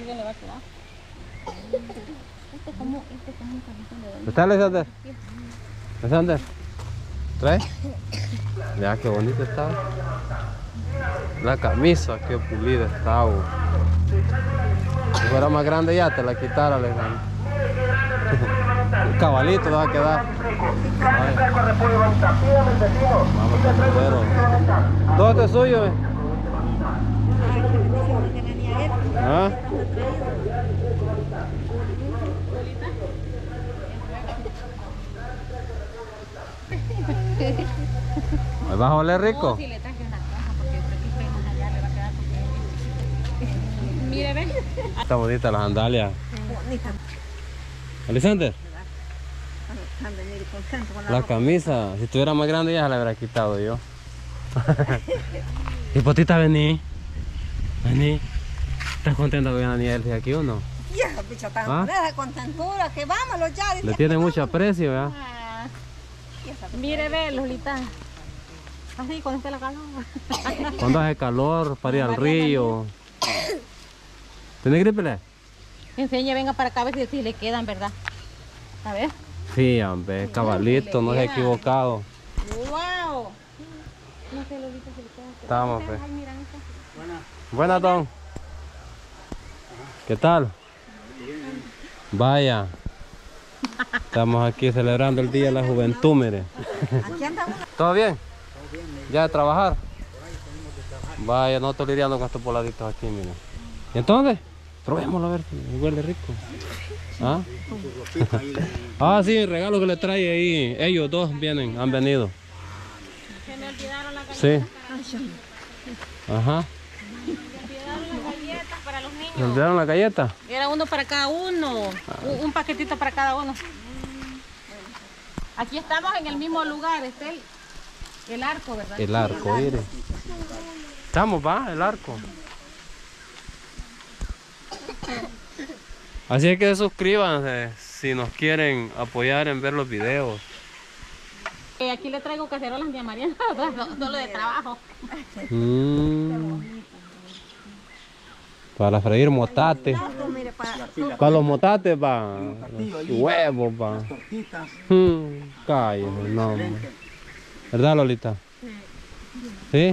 bien le va a quedar. Este es como un camisón de doña. ¿Está, Alexander? Alexander, ¿trae? Mira qué bonito está. La camisa, qué pulida está. Si fuera más grande ya te la quitara, Alexander. Un cabalito te va a quedar. Ay. Vamos a primero. ¿Dónde es suyo? ¿Ah? ¿Me vas a oler rico? No, si le traje una caja porque aquí fuimos allá le va a quedar porque... Mire, ven. Está bonita la sandalia. Alexander, la camisa, si estuviera más grande ya se la hubiera quitado yo. Hipotita, vení. Vení. ¿Estás contenta con Daniel aquí o no? Ya, bicha, tan de contentura que vámonos ya. Le tiene mucho aprecio, ¿verdad? Mire, ve, Lolita. Así, cuando esté la calor. Cuando hace calor, para ir al río. ¿Tiene gripe, Le? Enseñe, venga para acá a ver si le quedan, ¿verdad? A ver. Sí, hombre, cabalito, no se ha equivocado. ¡Wow! No sé, Lolita, si le quedan. Estamos, pues. Ay, mira, esta. Buenas, Don. ¿Qué tal? Vaya. Estamos aquí celebrando el Día de la Juventud, mire. Aquí andamos. ¿Todo bien? ¿Ya de trabajar? Vaya, no estoy lidiando con estos poladitos aquí, mire. ¿Y entonces? Probémoslo a ver si huele rico. ¿Ah? Ah, sí, el regalo que le trae ahí. Ellos dos vienen, han venido. Se me olvidaron las galletas. Sí. Ajá. Se me olvidaron las galletas para los niños. ¿Se olvidaron la galleta? Era uno para cada uno. Un paquetito para cada uno. Aquí estamos en el mismo lugar. Está el arco, ¿verdad? El arco, mire. Estamos, va, el arco. Así es que suscríbanse si nos quieren apoyar en ver los videos. Aquí le traigo cacerolas de Mariana, solo de trabajo. Para freír motates. Para los motates, va. Huevos, va. Cállate, no. ¿Verdad, Lolita? ¿Sí?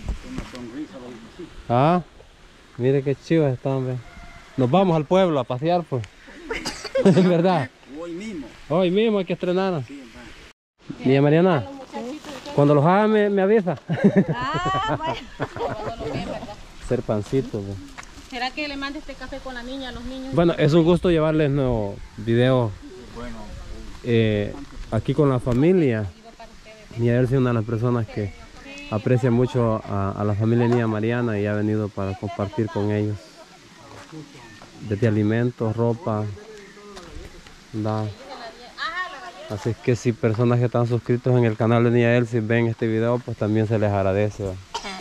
Ah, mire qué chivo está, hombre. Nos vamos al pueblo a pasear, pues. ¿Es verdad? Hoy mismo. Hoy mismo hay que estrenar. Niña Mariana, cuando los haga me avisa. Ah, bueno. Hacer pancito, pues. ¿Será que le mande este café con la niña a los niños? Bueno, es un gusto llevarles nuevos videos aquí con la familia. Niña Elsie es una de las personas que aprecia mucho a la familia Niña Mariana y ha venido para compartir con ellos. Desde alimentos, ropa, da. Así es que si personas que están suscritos en el canal de Niña Elsie ven este video, pues también se les agradece, ¿va?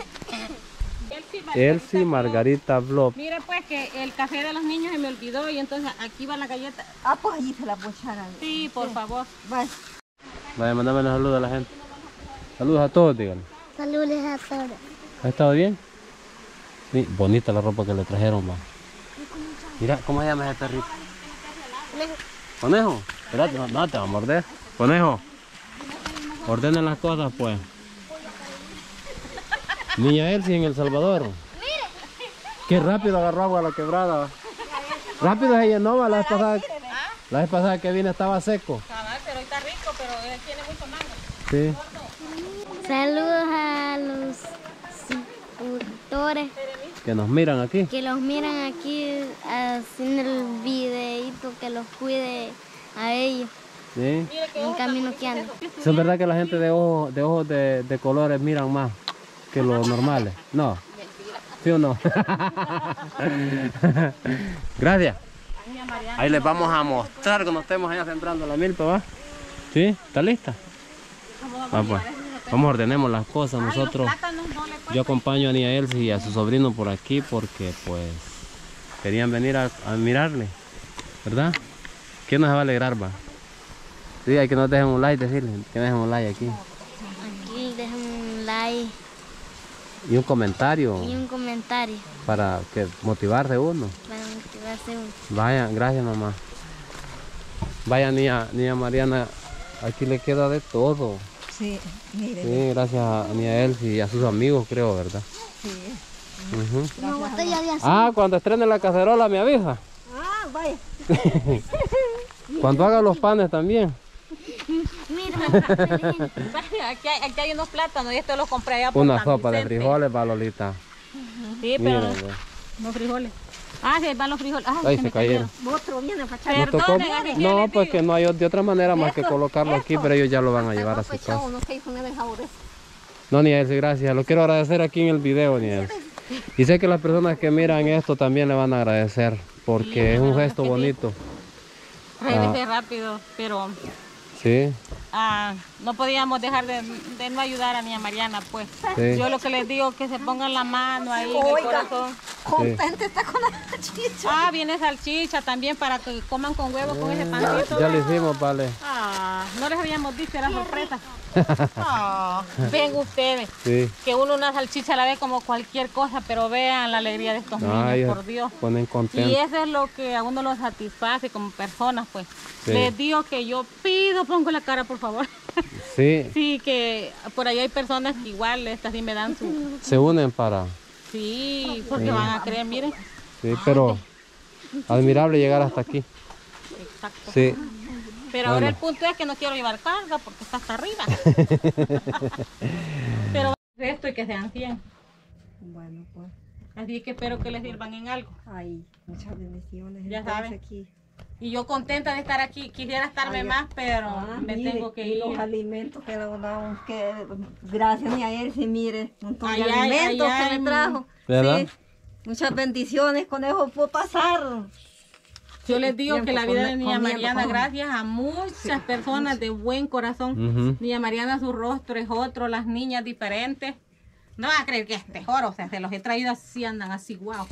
Elsie Margarita Vlog. Mire pues que el café de los niños se me olvidó y entonces aquí va la galleta. Ah, pues allí se la puedo echar. Sí, por favor. Vaya. Vaya, mandame los saludos a la gente. Saludos a todos, díganle. Saludos a todos. ¿Ha estado bien? Sí, bonita la ropa que le trajeron, va. Mira, ¿cómo se llama ese perrito? Conejo. Espérate, no te va a morder. Conejo. Ordenen las cosas, pues. Niña Elsie en El Salvador. Qué rápido agarró agua a la quebrada. Rápido se llenó, va, la vez pasada que vine estaba seco. Cabal, pero está rico, pero él tiene mucho mango. Sí. Saludos a los suscriptores Que nos miran aquí. que los miran aquí haciendo el videito que los cuide a ellos Sí. en el camino que andan. ¿Es verdad que la gente de ojos de colores miran más que los normales? No. ¿Sí o no? Gracias. Ahí les vamos a mostrar cuando estemos allá sembrando la milpa, ¿va? ¿Sí? ¿Está lista? Ah, pues. Vamos, ordenemos las cosas nosotros. Yo acompaño a Niña Elsie y a su sobrino por aquí porque pues querían venir a mirarle, ¿verdad? ¿Quién nos va a alegrar, va? Sí, hay que nos dejen un like, decirle que dejen un like aquí. Aquí dejen un like Y un comentario y un comentario para que motivarse uno. para motivar. hace uno. Vaya, gracias mamá. Vaya niña Mariana, aquí le queda de todo. Sí, mire. Sí, gracias a niña Elsie y a sus amigos creo, ¿verdad? Sí. Ujú. Una botella de aceite. Ah, cuando estrene la cacerola me avisa. Ah, vaya. Cuando haga los panes también. Mira, Aquí hay unos plátanos y estos los compré allá por Una San sopa de Vicente. frijoles, va Lolita. Sí, pero Mírenlo. no frijoles. Ah, sí, ahí van los frijoles. Ah, Ay, se se me cayeron. Otro viene a fachar. Nos tocó- Perdonen, así que No, les pues digo. que no hay de otra manera más que Esto, colocarlo aquí, esto. pero ellos ya lo van a llevar a su casa. Uno que hizo un favor. No, ni Elsie, gracias. Lo quiero agradecer aquí en el video, ni Elsie. Y sé que las personas que miran esto también le van a agradecer, porque es un gesto bonito. Regresé rápido, pero Sí, no podíamos dejar de no ayudar a niña Mariana, pues. sí. Yo lo que les digo es que se pongan la mano ahí en el Oiga. corazón. Contenta está con la chicha. Viene salchicha también para que coman con huevo con ese pancito. Ya lo hicimos, vale. No les habíamos dicho, era sorpresa. Ven ustedes, Sí. que uno una salchicha la ve como cualquier cosa, pero vean la alegría de estos niños, Ay, por Dios. ponen Y contentos. eso es lo que a uno lo satisface como personas, pues. Sí. Les digo que yo pido, pongo la cara, por favor. Sí, Sí, que por ahí hay personas que igual estas sí me dan su... se unen para... Sí, porque van a creer, miren. Sí, pero admirable llegar hasta aquí. Exacto. Sí. Pero ahora el punto es que no quiero llevar carga porque está hasta arriba. Pero esto y que sean 100. Bueno, pues. Así que espero que les sirvan en algo. Ay, muchas bendiciones. Ya Entonces, saben. aquí. Y yo contenta de estar aquí. Quisiera estarme más, pero me mire, tengo que y ir. los alimentos que le damos, que gracias a él, sí, mire, un montón de Allá- alimentos allá que en- me trajo. ¿Verdad? Sí, muchas bendiciones, con eso puedo pasar. Yo les digo Tiempo que la vida de comiendo, Niña Mariana, comiendo. gracias a muchas personas de buen corazón. Ujú. Niña Mariana, su rostro es otro, las niñas diferentes. No van a creer que es mejor, o sea, se los he traído así, andan así, wow.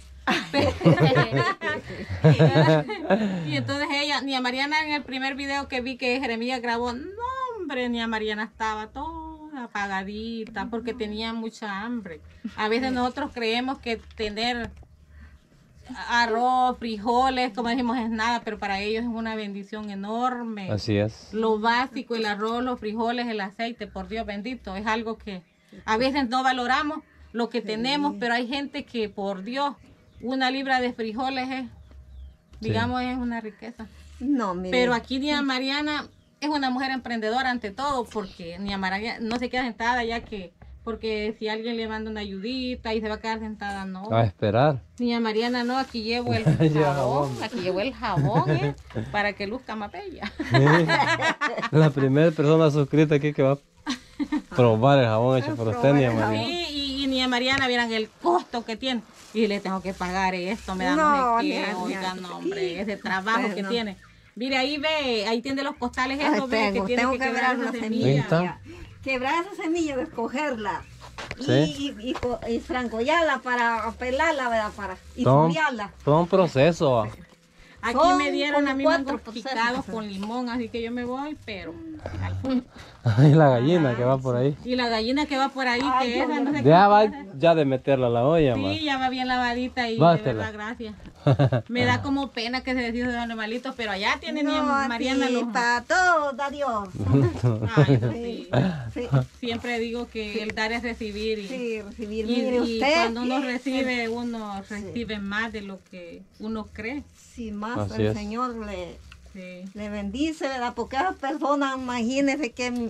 Y entonces ella, Niña Mariana, en el primer video que vi que Jeremías grabó, no hombre, Niña Mariana estaba toda apagadita porque tenía mucha hambre. A veces nosotros creemos que tener arroz, frijoles, como decimos, es nada, pero para ellos es una bendición enorme. Así es. Lo básico, el arroz, los frijoles, el aceite, por Dios bendito, es algo que a veces no valoramos lo que tenemos, pero hay gente que, por Dios, una libra de frijoles es, digamos, es una riqueza. No, mire. Pero aquí Niña Mariana es una mujer emprendedora ante todo, porque Niña Mariana no se queda sentada ya que, porque si alguien le manda una ayudita y se va a quedar sentada, no. A esperar. Niña Mariana, no, aquí llevo el Lleva jabón, jabón. aquí llevo el jabón, para que luzca más bella. La primera persona suscrita aquí que va a probar el jabón hecho por usted, niña María. Sí, y Niña Mariana, vieran el costo que tiene. Y le tengo que pagar esto, me da No, no sé qué, Niña, oiga, no, hombre, ese trabajo Pues que no. tiene. Mire, ahí ve, ahí tiene los costales Ay, esos, ve, que tiene tengo que que quebrar ver esa la semilla. Ahí está. semilla. Quebrar esa semilla, escogerla. Sí. Y frangollarla para pelarla, ¿verdad? Y Todo, foliarla. todo un proceso. Aquí Son me dieron a como mí 4 mangos procesos. picados con limón, así que yo me voy, pero al fondo. Ay, la gallina que va por ahí. Y la gallina que va por ahí, Ay, que Dios esa, no sé Ya cómo va hace. ya de meterla a la olla, más. Sí, ya va bien lavadita y de Bátela. verdad, gracias. Me da como pena que se deshizo de los animalitos, pero allá tiene Niña No, Mariana sí, los... para todo, da Dios. Ay, no, sí. Sí, Siempre digo que el dar es recibir y, sí, recibir. y- Mire y usted. cuando uno recibe más de lo que uno cree. Sí, más Así el es. Señor Sí. le bendice, ¿verdad? Porque esas personas, imagínense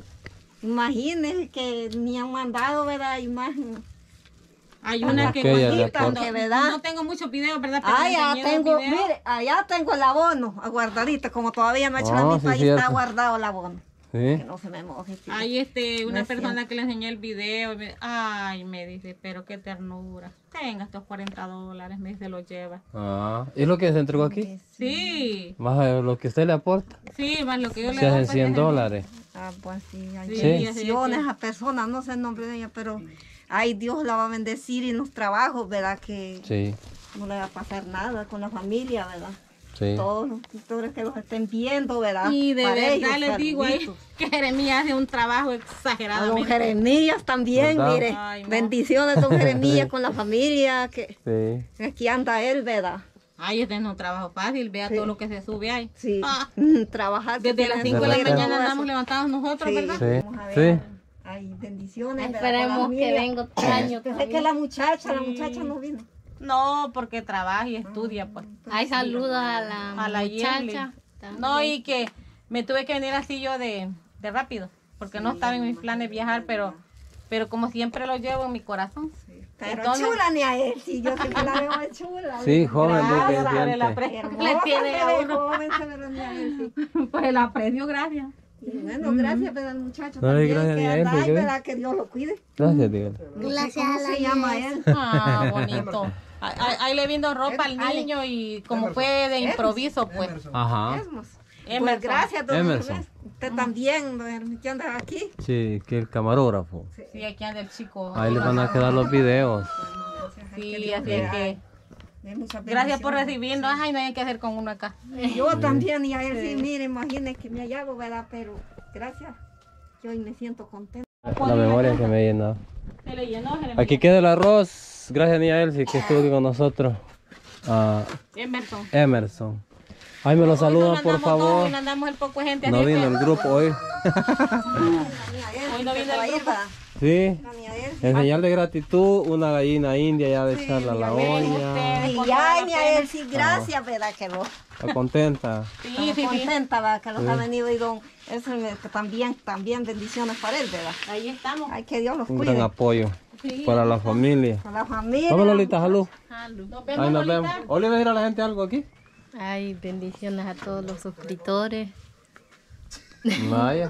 que ni han mandado, ¿verdad? Hay una que Aquella cuando- de cuando- que, ¿verdad? no tengo muchos videos, ¿verdad? Pero Allá enseñé dos tengo, videos. mire, allá tengo el abono aguardadito, como todavía no he hecho Ah, la sí, misma, ahí cierto. está guardado el abono. Sí. Que no se me moje. sí. Hay una No es persona cierto. que le enseñé el video y ay, me dice, pero qué ternura. Tenga estos $40, me dice, lo lleva. Ah, ¿y lo que se entregó aquí? Sí, Más lo que usted le aporta. sí, más lo que yo le Se doy. hacen pues, $100 es- dólares. Ah, pues sí, hay Sí. bendiciones a personas, no sé el nombre de ella, pero ay, Dios la va a bendecir en los trabajos, ¿verdad? Que Sí, no le va a pasar nada con la familia, ¿verdad? sí. Todos los tutores que los estén viendo, ¿verdad? Y de Para verdad ellos, les digo ahí saluditos. que Jeremías hace un trabajo A don exageradamente. Jeremías también, ¿Verdad? mire. Ay, no. Bendiciones, don Jeremías, con la familia, que Sí. aquí anda él, ¿verdad? Ay, este no es un trabajo fácil, vea todo lo que se sube ahí. Sí, Ah, trabajar. desde las 5 de la mañana andamos levantados nosotros, Sí. ¿verdad? Sí, Vamos a sí. ver. Ay, bendiciones. ¿verdad? Esperemos Para la que familia. venga otro año. Pensé que la muchacha no vino. No, porque trabaja y estudia, pues. Hay saludos a la muchacha. No, y que me tuve que venir así yo de rápido, porque no estaba en mis planes viajar, pero como siempre lo llevo en mi corazón. Pero Entonces- chula ni a él, sí, yo siempre la veo muy chula. Sí, joven, muy Gracias, por el pendiente. aprecio que le Hermosa tiene se a ve, uno. joven se ve, ni a él, sí. Pues el aprecio, gracias. Y bueno, gracias, ¿verdad, muchacho? No, también, gracias que ni a él, anda ahí, ¿sí, ¿verdad? Que Dios lo cuide. Gracias, dígale. No sé Gracias cómo a la se llama Dios. él. Ah, bonito. Ahí le viendo ropa al niño y como fue de improviso, pues. Ajá. Pues Emerson. gracias, don Emerson. Ernest. Usted también, don Ernest, ¿qué anda aquí? Sí, que el camarógrafo. Sí, aquí anda el chico. Ahí le van a quedar los videos. Sí, así es que. De muchas Gracias por bendiciones. recibirnos. Ay, no hay que hacer con uno acá. Yo también, y a él sí, mire, imagínese que me hallado, ¿verdad? Pero gracias, yo hoy me siento contenta. La memoria que me he llenado. Se le llenó, Jeremías. Aquí queda el arroz. Gracias a Elsie que estuvo aquí con nosotros. A Emerson. Emerson. Ahí me lo saludan, por favor. Hoy no andamos el poco de gente. No así vino que- el grupo hoy. Hoy no vino el grupo. Sí. En señal de gratitud, una gallina india ya de echarla a la olla. Y ya, ni a él sí, gracias, ¿verdad? Que lo Está contenta. Sí, estamos sí, sí. contenta, ¿verdad? Que los ha venido y don, eso que también bendiciones para él, ¿verdad? Ahí estamos. Ay, que Dios los Un cuide. gran apoyo para la familia. Para la familia. Vamos, Lolita, salud. Nos vemos, Ahí nos Lolita. vemos. ¿O le va a decir a la gente algo aquí? Ay, bendiciones a todos los suscriptores. Vaya.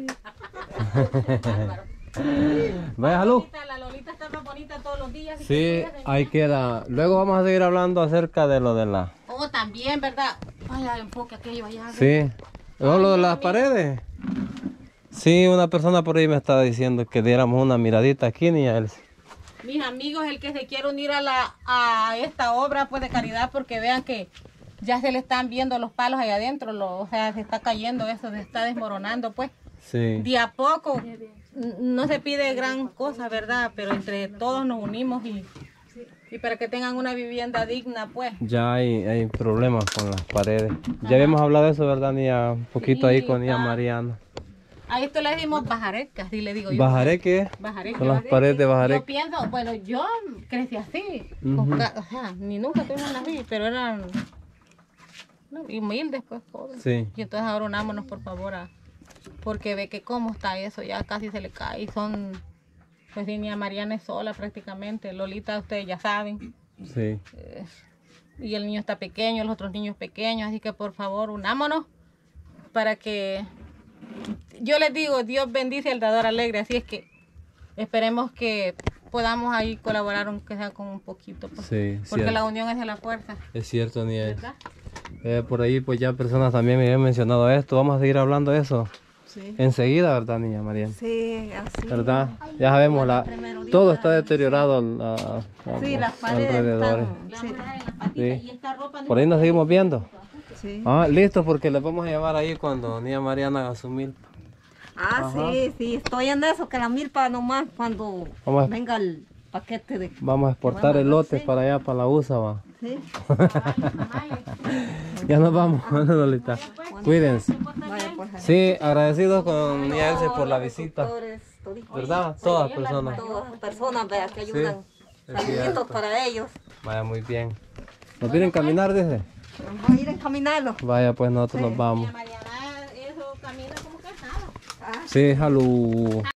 Vaya, salud. La Lolita está más bonita todos los días. así Sí, que cuídate. ahí queda. Luego vamos a seguir hablando acerca de lo de la... Oh, también, ¿verdad? Vaya, enfoque aquello allá. Sí. No, lo de las paredes. Sí, una persona por ahí me estaba diciendo que diéramos una miradita aquí, ni a él. Mis amigos, el que se quiere unir a esta obra pues de caridad, porque vean que ya se le están viendo los palos allá adentro, o sea, se está cayendo eso, se está desmoronando, pues. Sí. De a poco, no se pide gran cosa, ¿verdad? Pero entre todos nos unimos y para que tengan una vivienda digna, pues. Ya hay problemas con las paredes. Ya habíamos hablado de eso, ¿verdad, Nia? Un poquito ahí con Nia Mariana. A esto le decimos bajareca, así le digo yo. ¿Bajareque? Bajareque. Con las paredes de Yo bajareque. pienso, bueno, yo crecí así, con o sea, ni nunca tuvimos así, pero eran no, humildes, pues, pobres. Sí. Y entonces ahora unámonos, por favor, porque ve que cómo está eso, ya casi se le cae, y son, pues, Niña Mariana es sola prácticamente, Lolita, ustedes ya saben, Sí. y el niño está pequeño, los otros niños pequeños, así que por favor, unámonos, para que, yo les digo, Dios bendice al dador alegre, así es que esperemos que podamos ahí colaborar, aunque sea con un poquito, pues, Sí, porque cierto. la unión es de la fuerza, Es cierto, Nia. ¿verdad? Por ahí pues ya personas también me habían mencionado esto. Vamos a seguir hablando de eso Sí. enseguida, ¿verdad, Niña Mariana? Sí, así. ¿Verdad? Ya sabemos, todo está deteriorado Sí, las paredes alrededores. están. Sí. Sí. Y esta ropa no Por ahí nos seguimos viendo. Sí. Ah, listo, porque les vamos a llevar ahí cuando Niña Mariana haga su milpa. Ah, sí, sí, estoy en eso, que la milpa nomás cuando Vamos a- venga el paquete de... Vamos a exportar elotes para allá, para la USA, va. Sí, Ya nos vamos, bueno, Lolita. Cuídense. vaya pues. Sí, agradecidos con Niña Elsie por la visita. Doctores, toditos, ¿Verdad? Todas personas. todas las personas vea, que ayudan. es Saluditos cierto. para ellos. Vaya, muy bien. ¿Nos vienen a caminar, dice? Vamos a ir encaminarlo. Vaya, pues nosotros nos vamos. Mariana, eso camina como que nada. Sí, salud.